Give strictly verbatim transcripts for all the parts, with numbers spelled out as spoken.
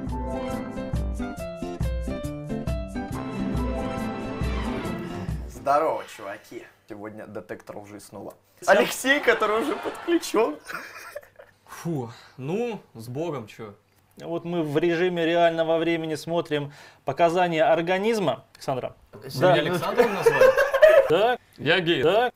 Здорово, чуваки. Сегодня детектор лжи снова. Алексей, который уже подключен. Фу, ну, с Богом, чё. Вот мы в режиме реального времени смотрим показания организма. Александра. Да. Меня Александром назвали? Так. Я гей. Так.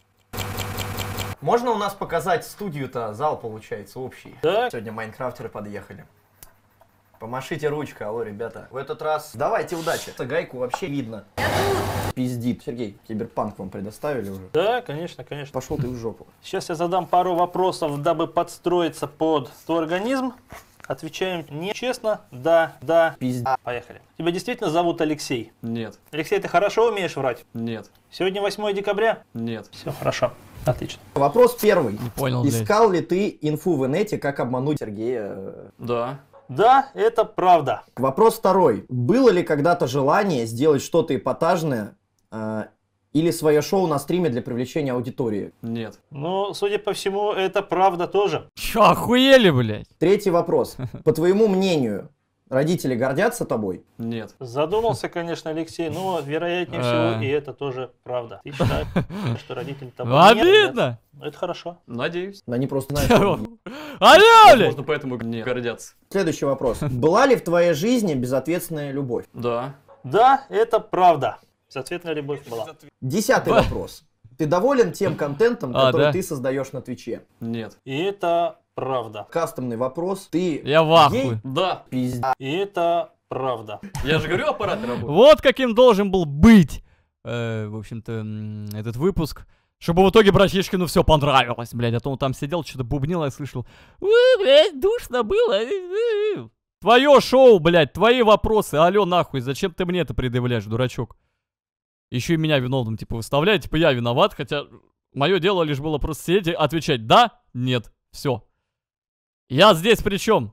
Можно у нас показать студию-то? Зал получается общий. Так. Сегодня майнкрафтеры подъехали. Помашите ручкой, алло, ребята. В этот раз давайте удачи. Гайку вообще видно. Пиздит. Сергей, киберпанк вам предоставили уже? Да, конечно, конечно. Пошел ты в жопу. Сейчас я задам пару вопросов, дабы подстроиться под твой организм. Отвечаем нечестно. Да, да. Пизда. Поехали. Тебя действительно зовут Алексей? Нет. Алексей, ты хорошо умеешь врать? Нет. Сегодня восьмое декабря? Нет. Все, хорошо. Отлично. Вопрос первый. Не понял, блядь. Искал ли ты инфу в инете, как обмануть Сергея? Да. Да, это правда. Вопрос второй. Было ли когда-то желание сделать что-то эпатажное э, или свое шоу на стриме для привлечения аудитории? Нет. Ну, судя по всему, это правда тоже. Чё, охуели, блядь? Третий вопрос. По твоему мнению, родители гордятся тобой? Нет. Задумался, конечно, Алексей, но вероятнее всего и это тоже правда. Ты считаешь, что родители тобой не гордятся? Обидно! Ну, это хорошо. Надеюсь. Они просто знают, что... Алло, блядь! Возможно, поэтому не гордятся. Следующий вопрос. Была ли в твоей жизни безответственная любовь? Да. Да, это правда. Безответная любовь была. Десятый вопрос. Ты доволен тем контентом, А, который да? ты создаешь на Твиче? Нет. И это правда. Кастомный вопрос. Ты Я в ахуе. гей? Да. Пизда. И это правда. Я же говорю, аппарат работает. Вот каким должен был быть, э, в общем-то, м, этот выпуск. Чтобы в итоге братишкину все понравилось, блядь. А то он там сидел, что-то бубнил, я слышал. «Ой, блядь, душно было. Твое шоу, блядь, твои вопросы. Алло, нахуй, зачем ты мне это предъявляешь, дурачок? Еще и меня виновным, типа, выставляет, типа, я виноват, хотя мое дело лишь было просто сидеть и отвечать да, нет, все. Я здесь при чем?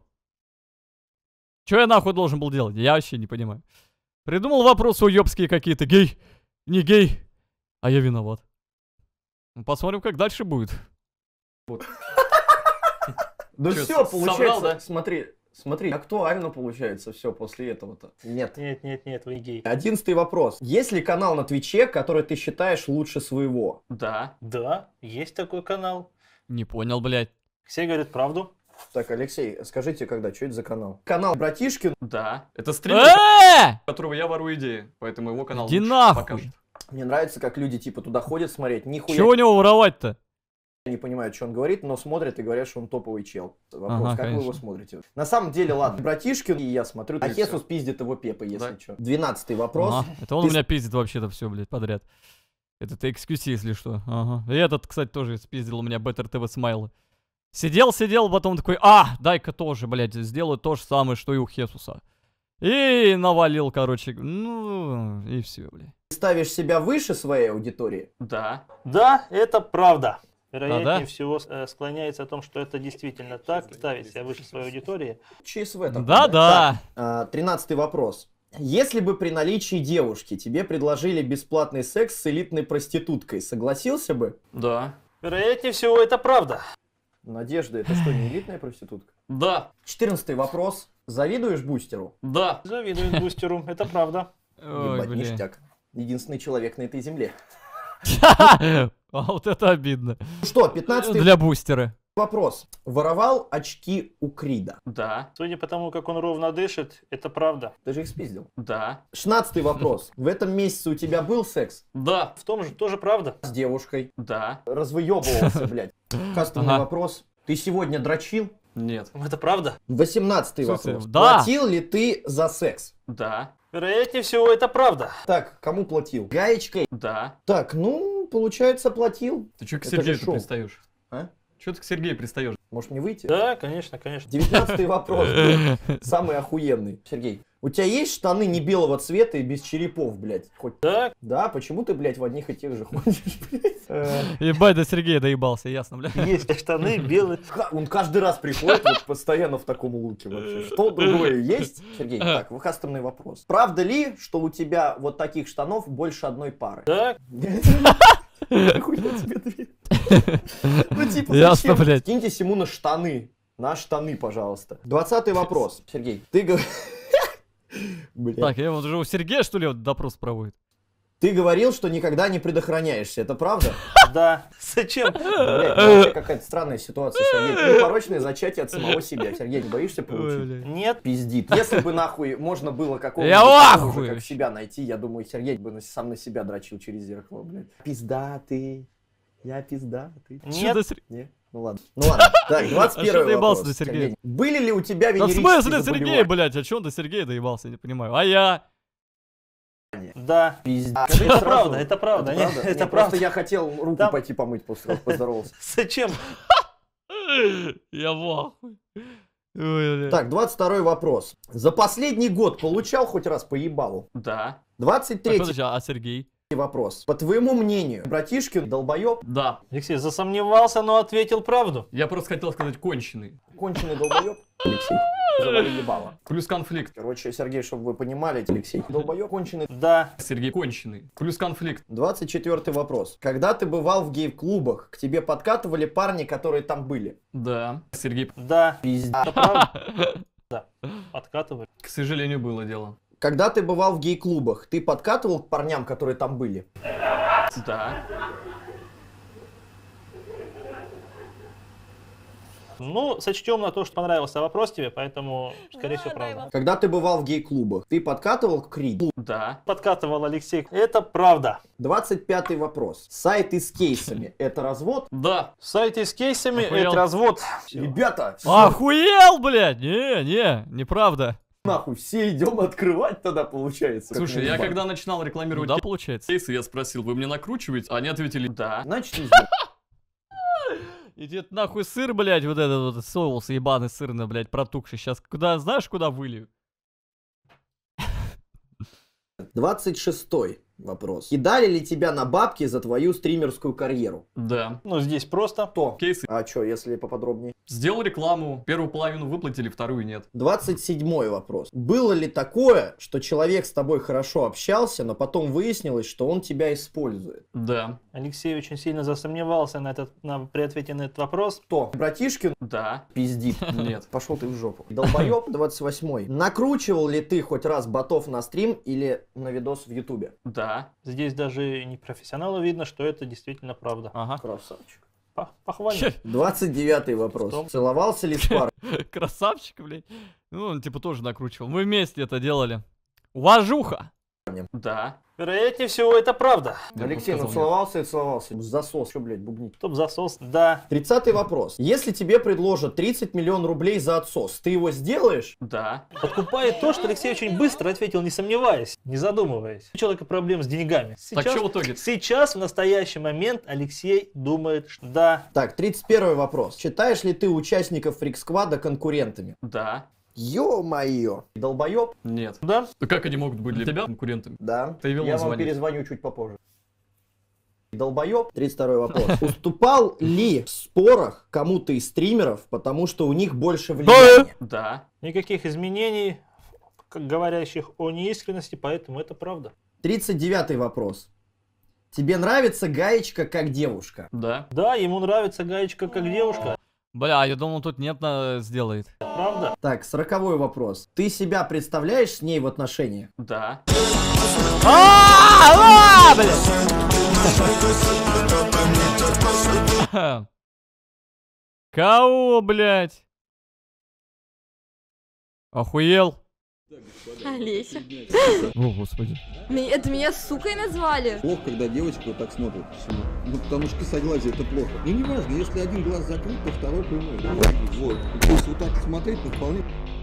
Че я нахуй должен был делать? Я вообще не понимаю. Придумал вопросы уебские какие-то. Гей, не гей, а я виноват. Ну, посмотрим, как дальше будет. Да Чё, все, соврал, получается, да? смотри, смотри, актуально получается все после этого-то. Нет. Нет, нет, нет, вы гей. Одиннадцатый вопрос. Есть ли канал на Твиче, который ты считаешь лучше своего? Да. Да, есть такой канал. Не понял, блядь. Все говорят правду. Так, Алексей, скажите, когда, что это за канал? Канал Братишкин. Да. Это стример, Э! которого я ворую идеи. Поэтому его канал Иди лучше нахуй. покажет. Мне нравится, как люди типа туда ходят смотреть. Нихуя Чего у него воровать-то? не понимают, что он говорит, но смотрят и говорят, что он топовый чел. Вопрос, Ага, как конечно. вы его смотрите? На самом деле, ладно, Братишкин, и я смотрю, а И Хесус всё. пиздит его Пепа, если Да. что. Двенадцатый вопрос. Ага, это он Ты у меня пиздит вообще-то все, блядь, подряд. Это экскюси, если что. Ага. И этот, кстати, тоже спиздил у меня Better ти ви Smile. Сидел, сидел, потом такой, а, дай-ка тоже, блядь, сделаю то же самое, что и у Хесуса. И навалил, короче, ну, и все, блядь. Ты ставишь себя выше своей аудитории? Да. Да, это правда. Вероятнее А, да? всего э, склоняется о том, что это действительно так. Ставить себя выше своей аудитории. ЧСВ такой, Да-да. Так, тринадцатый вопрос. Если бы при наличии девушки тебе предложили бесплатный секс с элитной проституткой, согласился бы? Да. Вероятнее всего это правда. Надежда, это что, не элитная проститутка? Да. Четырнадцатый вопрос. Завидуешь Бустеру? Да. Завидует бустеру. Это правда. Ой, Ебать, блядь. ништяк. Единственный человек на этой земле. А вот это обидно. Ну что, пятнадцатый Для бустера. вопрос. Воровал очки у Крида. Да. Судя по тому, как он ровно дышит, это правда. Ты же их спиздил. Да. шестнадцатый вопрос. В этом месяце у тебя был секс Да. В том же тоже правда. с девушкой? Да. Развыебывался, блядь. Кастомный Ага. вопрос. Ты сегодня дрочил? Нет. Это правда. восемнадцатый Слушай, вопрос. да. Платил ли ты за секс? Да. Вероятнее всего это правда. Так, кому платил? Гаечкой? Да. Так, ну, получается, платил. Ты чё к Это же Сергею шоу. пристаешь? А? Чё ты к Сергею пристаешь? Может, не выйти? Да, конечно, конечно. девятнадцатый вопрос. блядь. Самый охуенный. Сергей, у тебя есть штаны не белого цвета и без черепов, блядь? Хоть... Да, Да, почему ты, блядь, в одних и тех же ходишь, блядь? Э, Ебать, до Сергея доебался, ясно, бля. есть штаны белые. ка- Он каждый раз приходит вот постоянно в таком луке вообще. Что другое есть? Сергей, так, вы кастомный вопрос. Правда ли, что у тебя вот таких штанов больше одной пары? Да, Нахуя тебе две? Ну, типа, Ясно, зачем? блядь. Скиньтесь ему на штаны. на штаны, пожалуйста. Двадцатый вопрос. Сергей, ты говоришь... Так, я вот уже у Сергея, что ли, вот допрос проводит? Ты говорил, что никогда не предохраняешься, это правда? Да. Зачем? Блядь, ну вообще какая-то странная ситуация, Сергей. Непорочное зачатие от самого себя. Сергей, не боишься получить? Нет. Пиздит. Если бы нахуй можно было какого-нибудь Я такого же, ахуй. как себя найти, я думаю, Сергей бы на- сам на себя дрочил через зеркало, блядь. Пиздатый. Я пиздатый. Чё Нет. за Сер- Не? Ну ладно. Ну ладно. Так, двадцать А что первый доебался вопрос. до Сергея? Сергей. Были ли у тебя Да в венерические смысле Сергей, заболевания? блядь? А чё он до Сергея доебался, не понимаю. А я? Да. Пиздец. Это Скажи сразу. правда, это правда. Это Не, правда? это Не, правда. Просто я хотел руку Там- пойти помыть после того, как поздоровался. Зачем? Я в ахуе. Ой, бля. Так, двадцать второй вопрос. За последний год получал хоть раз по ебалу? Да. двадцать Так, третий подожди, а Сергей? вопрос. По твоему мнению, братишкин долбоеб, Да. Алексей засомневался, но ответил правду. Я просто хотел сказать конченый. конченый долбоеб? Алексей, завали ебало. Плюс конфликт. Короче, Сергей, чтобы вы понимали, Алексей, долбоеб конченый. Да. Сергей конченый. Плюс конфликт. двадцать четвёртый вопрос. Когда ты бывал в гей-клубах, к тебе подкатывали парни, которые там были? Да. Сергей, Да. Пиздец. Это правда. Да. Откатывай. к сожалению, было дело. Когда ты бывал в гей-клубах, ты подкатывал к парням, которые там были? Да. Ну, сочтем на то, что понравился вопрос тебе, поэтому, скорее всего, правда. Когда ты бывал в гей-клубах, ты подкатывал к Риде? Да. Подкатывал Алексей. Это правда. двадцать пятый вопрос. Сайты с кейсами – это развод? Да. Сайты с кейсами Охуел. это развод. Ребята, Охуел, блядь! Не, не, неправда. нахуй, все идем открывать тогда, получается. как Слушай, на я ебать. когда начинал Ну рекламировать да, получается. кейсы, я спросил, вы мне накручиваете? Они ответили, да. Значит, не знаю. Иди ты нахуй сыр, блядь, вот этот вот соус ебаный сырный, блядь, протухший. Сейчас куда, знаешь, куда вылью? двадцать шестой вопрос. Кидали ли тебя на бабки за твою стримерскую карьеру? Да. Ну, здесь просто. То. Кейсы. А что, если поподробнее? Сделал рекламу, первую половину выплатили, вторую нет. двадцать седьмой вопрос. Было ли такое, что человек с тобой хорошо общался, но потом выяснилось, что он тебя использует? Да. Алексей очень сильно засомневался на этот, на, при ответе на этот вопрос. То. Братишкин Да. пиздит. Нет. Пошел ты в жопу. Долбоеб. двадцать восьмой. Накручивал ли ты хоть раз ботов на стрим или на видос в ютубе? Да. Здесь даже не профессионалу видно, что это действительно правда. Ага. Красавчик. По- Похвально. двадцать девятый вопрос. Что? Целовался ли с парой? Красавчик, блядь. Ну, он типа тоже накручивал. Мы вместе это делали. Уважуха! Да. Вероятнее всего, это правда. Я бы Алексей, ну сказал, целовался и целовался. Засос, что, блядь, бубнить? Топ засос. Да. тридцатый вопрос. Если тебе предложат тридцать миллионов рублей за отсос, ты его сделаешь? нет. Да. Подкупает то, что Алексей очень быстро ответил, не сомневаясь, не задумываясь. У человека проблем с деньгами. Так Сейчас, что в итоге? сейчас, в настоящий момент, Алексей думает, что да. Так, тридцать первый вопрос. Считаешь ли ты участников фрик-сквада конкурентами? Да. Ё-моё. Долбоёб? Нет. Да? Ну как они могут быть для тебя конкурентами? Да. Ты вел Я вам звонить. перезвоню чуть попозже. Долбоёб? тридцать второй вопрос. Уступал ли в спорах кому-то из стримеров, потому что у них больше влияния? Да. Никаких изменений, как говорящих о неискренности, поэтому это правда. тридцать девятый вопрос. Тебе нравится Гаечка как девушка? Да. Да, ему нравится Гаечка как девушка. Бля, я думал, тут нет на... сделает. Правда? Так, сороковой вопрос. Ты себя представляешь с ней в отношениях? Да. А, блядь! Кого, блядь? Охуел? Олеся. О, господи. Ми- Это меня сукой назвали? Плохо, когда девочка вот так смотрит всему. Ну, потому что косоглазие это плохо. Ну, неважно, если один глаз закрыт, то второй прямой. Вот. Если вот так смотреть, то вполне...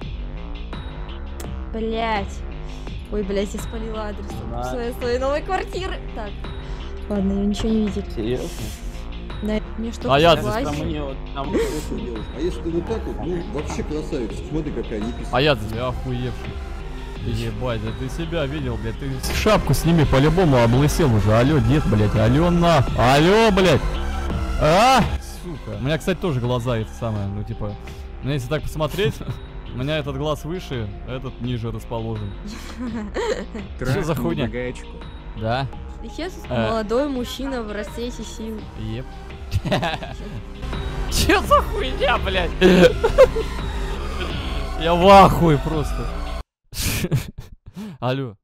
Блять. Ой, блять, я спалила адрес своей, своей новой квартиры. Так. Ладно, я ничего не видел. Серьезно? Да, мне что, А я- согласен? Просто делать. А если ты вот так вот, ну, вообще красавица. Смотри, какая не А я бля, охуевший. Ебать, да ты себя видел, блядь, ты шапку сними, по-любому облысел уже. Алло, дед, блядь, алло, на. Алло, блядь. А, сука. У меня, кстати, тоже глаза это самое, ну типа, ну если так посмотреть, у меня этот глаз выше, этот ниже расположен. Что за хуйня? Да, Иисус, Э. молодой мужчина в расцвете сил. еп. Че за хуйня, блядь? Я в ахуе просто. Алло.